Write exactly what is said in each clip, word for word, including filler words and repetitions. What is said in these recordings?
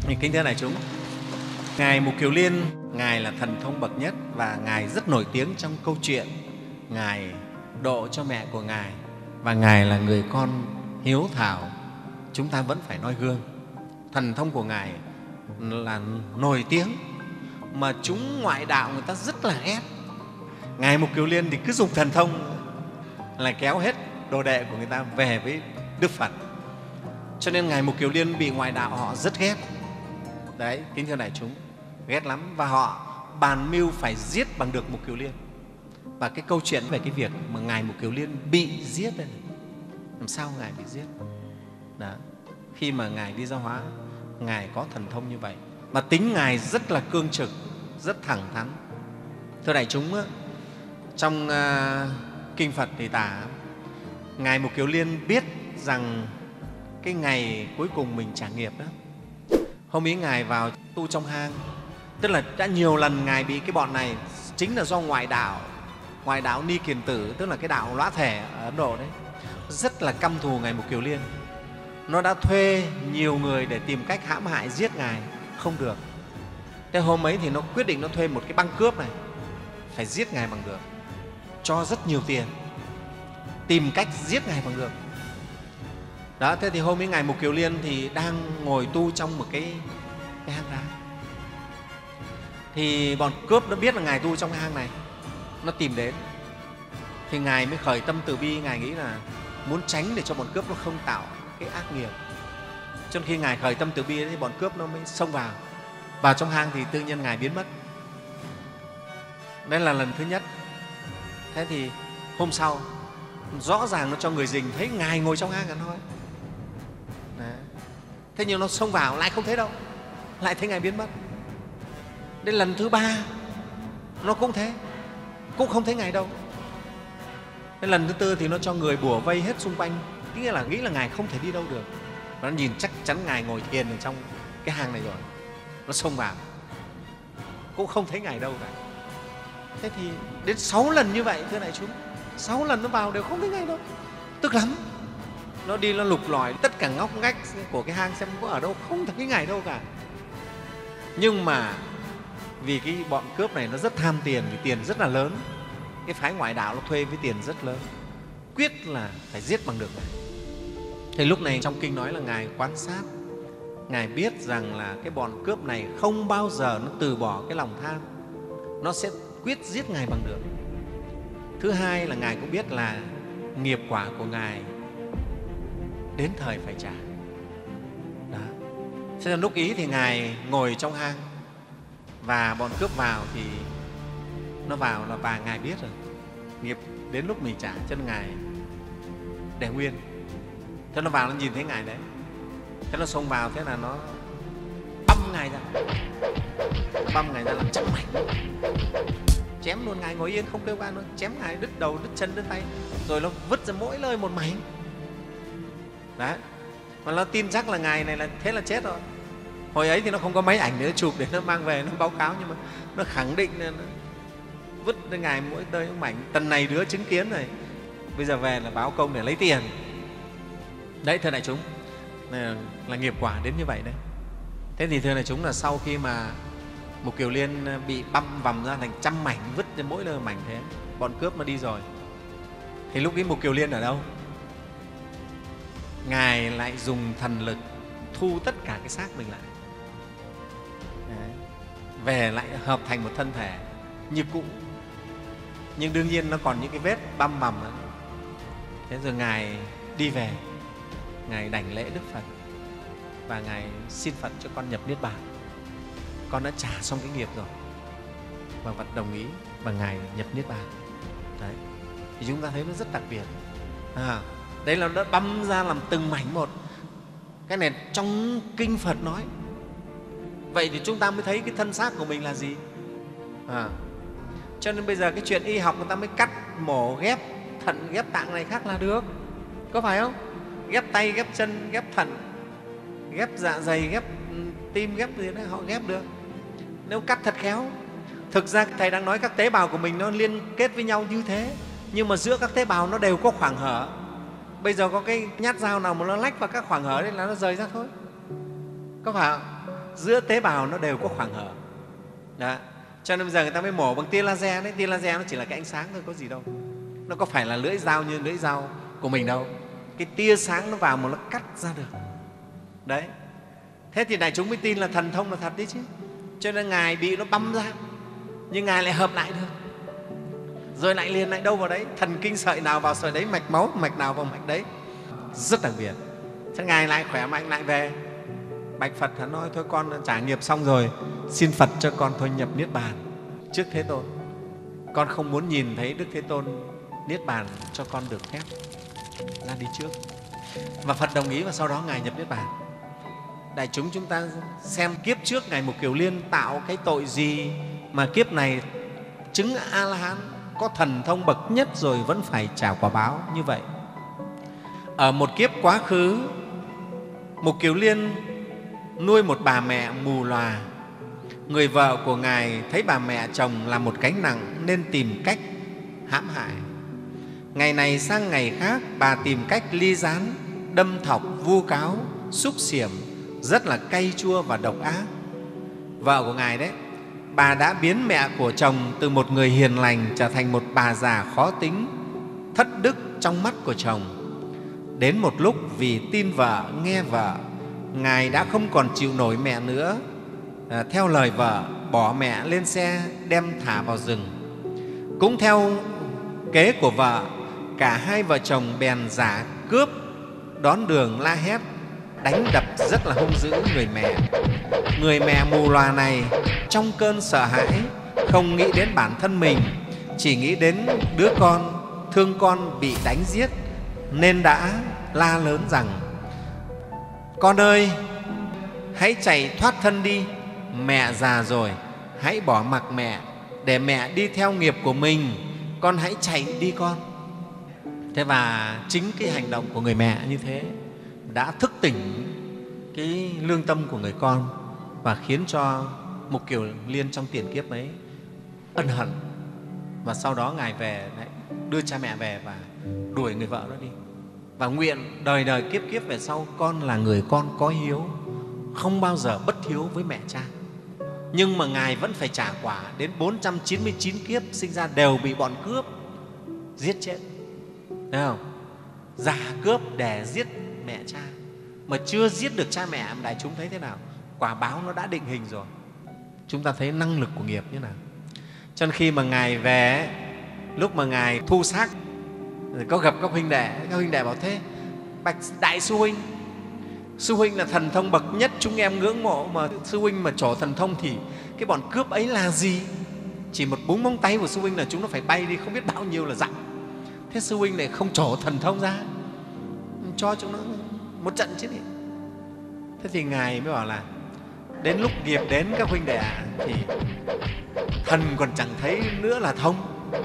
Kính thưa đại chúng, Ngài Mục Kiều Liên, Ngài là thần thông bậc nhất và Ngài rất nổi tiếng trong câu chuyện Ngài độ cho mẹ của Ngài, và Ngài là người con hiếu thảo, chúng ta vẫn phải noi gương. Thần thông của Ngài là nổi tiếng mà chúng ngoại đạo người ta rất là ghét. Ngài Mục Kiều Liên thì cứ dùng thần thông là kéo hết đồ đệ của người ta về với Đức Phật, cho nên Ngài Mục Kiều Liên bị ngoại đạo họ rất ghét. Đấy, kính thưa đại chúng, ghét lắm, và họ bàn mưu phải giết bằng được Mục Kiều Liên. Và cái câu chuyện về cái việc mà Ngài Mục Kiều Liên bị giết đây này, làm sao Ngài bị giết? Đó. Khi mà Ngài đi giáo hóa, Ngài có thần thông như vậy, mà tính Ngài rất là cương trực, rất thẳng thắn. Thưa đại chúng, trong uh, Kinh Phật thì tả Ngài Mục Kiều Liên biết rằng cái ngày cuối cùng mình trả nghiệp đó. Hôm ấy Ngài vào tu trong hang, tức là đã nhiều lần Ngài bị cái bọn này, chính là do ngoại đạo, ngoại đạo Ni Kiền Tử, tức là cái đạo lõa thể ở Ấn Độ đấy, rất là căm thù Ngài Mục Kiều Liên. Nó đã thuê nhiều người để tìm cách hãm hại giết Ngài, không được. Thế hôm ấy thì nó quyết định nó thuê một cái băng cướp này, phải giết Ngài bằng được, cho rất nhiều tiền, tìm cách giết Ngài bằng được. Đó, thế thì hôm ấy Ngài Mục Kiều Liên thì đang ngồi tu trong một cái, cái hang đá. Thì bọn cướp nó biết là Ngài tu trong cái hang này, nó tìm đến. Thì Ngài mới khởi tâm từ bi, Ngài nghĩ là muốn tránh để cho bọn cướp nó không tạo cái ác nghiệp. Cho nên khi Ngài khởi tâm từ bi thì bọn cướp nó mới xông vào. Vào trong hang thì tự nhiên Ngài biến mất. Đây là lần thứ nhất. Thế thì hôm sau rõ ràng nó cho người rình thấy Ngài ngồi trong hang thôi. Đấy. Thế nhưng nó xông vào lại không thấy đâu, lại thấy Ngài biến mất. Đến lần thứ ba nó cũng thế, cũng không thấy Ngài đâu. Đến lần thứ tư thì nó cho người bủa vây hết xung quanh, nghĩa là nghĩ là Ngài không thể đi đâu được. Và nó nhìn chắc chắn Ngài ngồi thiền ở trong cái hang này rồi, nó xông vào cũng không thấy Ngài đâu cả. Thế thì đến sáu lần như vậy, thưa đại chúng, sáu lần nó vào đều không thấy Ngài đâu, tức lắm. Nó đi nó lục lọi tất cả ngóc ngách của cái hang xem có ở đâu, không thấy Ngài đâu cả. Nhưng mà vì cái bọn cướp này nó rất tham tiền, vì tiền rất là lớn, cái phái ngoại đạo nó thuê với tiền rất lớn, quyết là phải giết bằng được Ngài. Thì lúc này trong kinh nói là Ngài quan sát, Ngài biết rằng là cái bọn cướp này không bao giờ nó từ bỏ cái lòng tham, nó sẽ quyết giết Ngài bằng được. Thứ hai là Ngài cũng biết là nghiệp quả của Ngài đến thời phải trả. Đó. Thế nên lúc ý thì Ngài ngồi trong hang và bọn cướp vào thì nó vào là và Ngài biết rồi, nghiệp đến lúc mình trả, cho nên Ngài để nguyên. Thế nó vào nó nhìn thấy Ngài đấy, thế nó xông vào, thế là nó băm Ngài ra, nó băm Ngài ra làm trăm mảnh, chém luôn. Ngài ngồi yên không kêu van, nó chém Ngài đứt đầu, đứt chân, đứt tay, rồi nó vứt ra mỗi nơi một mảnh. Đấy, mà nó tin chắc là Ngài này là thế là chết rồi. Hồi ấy thì nó không có máy ảnh để nó chụp để nó mang về nó báo cáo, nhưng mà nó khẳng định là nó vứt ra Ngài mỗi nơi một mảnh. Tần này đứa chứng kiến rồi, bây giờ về là báo công để lấy tiền. Đấy, thưa đại chúng, là, là nghiệp quả đến như vậy đấy. Thế thì thưa đại chúng, là sau khi mà Mục Kiều Liên bị băm vằm ra thành trăm mảnh, vứt ra mỗi nơi mảnh thế, bọn cướp nó đi rồi, thì lúc ấy Mục Kiều Liên ở đâu? Ngài lại dùng thần lực thu tất cả cái xác mình lại. Đấy. Về lại hợp thành một thân thể như cũ, nhưng đương nhiên nó còn những cái vết băm vằm đó. Thế rồi Ngài đi về, Ngài đảnh lễ Đức Phật và Ngài xin Phật cho con nhập Niết Bàn, con đã trả xong cái nghiệp rồi. Và Phật đồng ý và Ngài nhập Niết Bàn. Đấy. Thì chúng ta thấy nó rất đặc biệt. À, đấy là nó băm ra làm từng mảnh một. Cái này trong kinh Phật nói. Vậy thì chúng ta mới thấy cái thân xác của mình là gì. À, cho nên bây giờ cái chuyện y học người ta mới cắt mổ ghép thận ghép tạng này khác là được, có phải không? Ghép tay ghép chân ghép thận, ghép dạ dày ghép tim ghép gì đấy họ ghép được, nếu cắt thật khéo. Thực ra thầy đang nói các tế bào của mình nó liên kết với nhau như thế, nhưng mà giữa các tế bào nó đều có khoảng hở. Bây giờ có cái nhát dao nào mà nó lách vào các khoảng hở đấy là nó rời ra thôi, có phải không? giữa tế bào nó đều có khoảng hở. Đó. Cho nên bây giờ người ta mới mổ bằng tia laser đấy. Tia laser nó chỉ là cái ánh sáng thôi, có gì đâu. Nó có phải là lưỡi dao như lưỡi dao của mình đâu. Cái tia sáng nó vào mà nó cắt ra được. Đấy. Thế thì đại chúng mới tin là thần thông là thật đấy chứ. Cho nên Ngài bị nó băm ra, nhưng Ngài lại hợp lại được. Rồi lại liền lại đâu vào đấy, thần kinh sợi nào vào sợi đấy, mạch máu mạch nào vào mạch đấy. Rất đặc biệt. Thế Ngài lại khỏe mạnh lại về. Bạch Phật hắn nói thôi con trả nghiệp xong rồi, xin Phật cho con thôi nhập Niết Bàn trước Thế Tôn. Con không muốn nhìn thấy Đức Thế Tôn Niết Bàn, cho con được phép ra đi trước. Và Phật đồng ý và sau đó Ngài nhập Niết Bàn. Đại chúng chúng ta xem kiếp trước Ngài Mục Kiều Liên tạo cái tội gì mà kiếp này chứng A-la-hán, có thần thông bậc nhất rồi vẫn phải trả quả báo như vậy. Ở một kiếp quá khứ, Mục Kiều Liên nuôi một bà mẹ mù lòa. Người vợ của Ngài thấy bà mẹ chồng là một gánh nặng nên tìm cách hãm hại. Ngày này sang ngày khác, bà tìm cách ly gián, đâm thọc, vu cáo, xúc xiểm, rất là cay chua và độc ác. Vợ của Ngài đấy, bà đã biến mẹ của chồng từ một người hiền lành trở thành một bà già khó tính, thất đức trong mắt của chồng. Đến một lúc vì tin vợ, nghe vợ, Ngài đã không còn chịu nổi mẹ nữa. À, theo lời vợ, bỏ mẹ lên xe đem thả vào rừng. Cũng theo kế của vợ, cả hai vợ chồng bèn giả cướp, đón đường la hét, đánh đập rất là hung dữ người mẹ. Người mẹ mù lòa này trong cơn sợ hãi không nghĩ đến bản thân mình, chỉ nghĩ đến đứa con, thương con bị đánh giết, nên đã la lớn rằng: con ơi, hãy chạy thoát thân đi, mẹ già rồi, hãy bỏ mặc mẹ để mẹ đi theo nghiệp của mình, con hãy chạy đi con. Thế và chính cái hành động của người mẹ như thế đã thức tỉnh cái lương tâm của người con và khiến cho Mục Kiều Liên trong tiền kiếp ấy ân hận. Và sau đó Ngài về đấy, đưa cha mẹ về và đuổi người vợ đó đi. Và nguyện đời đời kiếp kiếp về sau con là người con có hiếu, không bao giờ bất hiếu với mẹ cha. Nhưng mà Ngài vẫn phải trả quả, đến bốn trăm chín mươi chín kiếp sinh ra đều bị bọn cướp giết chết. Thấy không? Giả cướp để giết mẹ cha, mà chưa giết được cha mẹ. Đại chúng thấy thế nào? Quả báo nó đã định hình rồi. Chúng ta thấy năng lực của nghiệp như nào. Cho nên khi mà Ngài về, lúc mà Ngài thu xác, có gặp các huynh đệ, các huynh đệ bảo thế: bạch đại sư huynh, sư huynh là thần thông bậc nhất chúng em ngưỡng mộ, mà sư huynh mà trổ thần thông thì cái bọn cướp ấy là gì? Chỉ một búng móng tay của sư huynh là chúng nó phải bay đi không biết bao nhiêu là dặm. Thế sư huynh lại không trổ thần thông ra, cho chúng nó một trận chứ gì. Thế thì Ngài mới bảo là đến lúc nghiệp đến các huynh đệ thì thần còn chẳng thấy nữa là thông.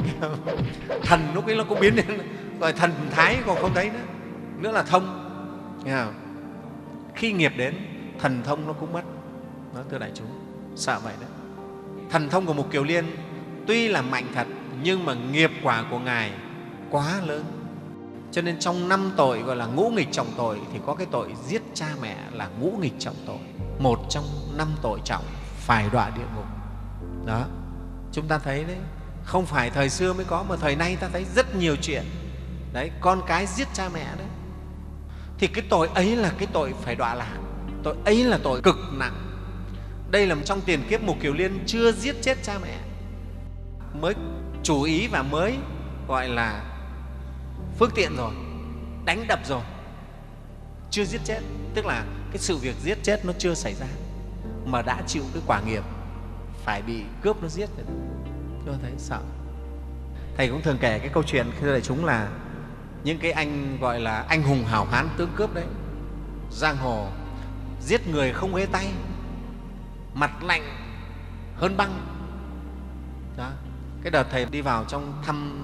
Thần lúc ấy nó cũng biến đến rồi thần thái còn không thấy nữa, nữa là thông. Nghe không? Khi nghiệp đến, thần thông nó cũng mất. Đó, thưa đại chúng, sợ vậy đấy. Thần thông của Mục Kiều Liên tuy là mạnh thật, nhưng mà nghiệp quả của Ngài quá lớn. Cho nên trong năm tội gọi là ngũ nghịch trọng tội thì có cái tội giết cha mẹ là ngũ nghịch trọng tội, một trong năm tội trọng phải đọa địa ngục. Đó, chúng ta thấy đấy, không phải thời xưa mới có mà thời nay ta thấy rất nhiều chuyện đấy, con cái giết cha mẹ đấy. Thì cái tội ấy là cái tội phải đọa lạc, tội ấy là tội cực nặng. Đây là trong tiền kiếp Mục Kiều Liên chưa giết chết cha mẹ, mới chủ ý và mới gọi là phương tiện rồi, đánh đập rồi, chưa giết chết. Tức là cái sự việc giết chết nó chưa xảy ra mà đã chịu cái quả nghiệp phải bị cướp nó giết rồi. Chúng ta thấy sợ. Thầy cũng thường kể cái câu chuyện khi đại chúng là những cái anh gọi là anh hùng hảo hán tướng cướp đấy, giang hồ, giết người không ghê tay, mặt lạnh hơn băng. Đó. Cái đợt thầy đi vào trong thăm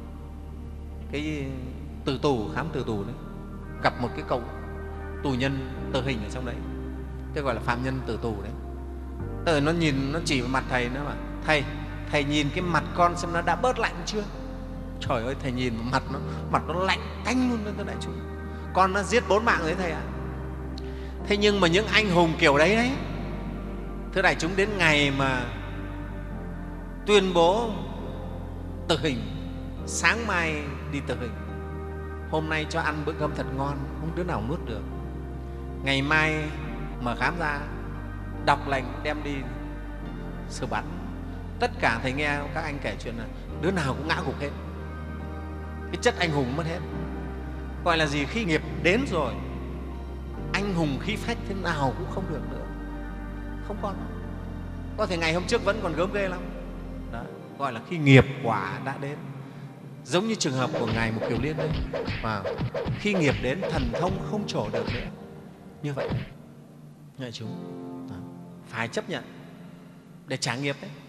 cái tử tù, khám tử tù đấy, gặp một cái cậu tù nhân tử hình ở trong đấy, cái gọi là phạm nhân tử tù đấy. Rồi nó nhìn, nó chỉ vào mặt thầy, nó bảo: thầy, thầy nhìn cái mặt con xem nó đã bớt lạnh chưa? Trời ơi, thầy nhìn mặt nó, mặt nó lạnh tanh luôn đó đại chúng. Con nó giết bốn mạng đấy thầy ạ. À. Thế nhưng mà những anh hùng kiểu đấy đấy, Thưa đại chúng, đến ngày mà tuyên bố tử hình, sáng mai đi tử hình, hôm nay cho ăn bữa cơm thật ngon, không đứa nào nuốt được, ngày mai mở khám ra đọc lệnh đem đi xử bắn. Tất cả thầy nghe các anh kể chuyện là đứa nào cũng ngã gục hết, cái chất anh hùng mất hết. Gọi là gì? Khi nghiệp đến rồi, anh hùng khí phách thế nào cũng không được nữa, không còn. Có thể ngày hôm trước vẫn còn gớm ghê lắm. Đó, gọi là khi nghiệp quả đã đến. Giống như trường hợp của Ngài Mục Kiều Liên đây, và khi nghiệp đến thần thông không trổ được nữa. Như vậy, đại chúng phải chấp nhận để trả nghiệp đấy.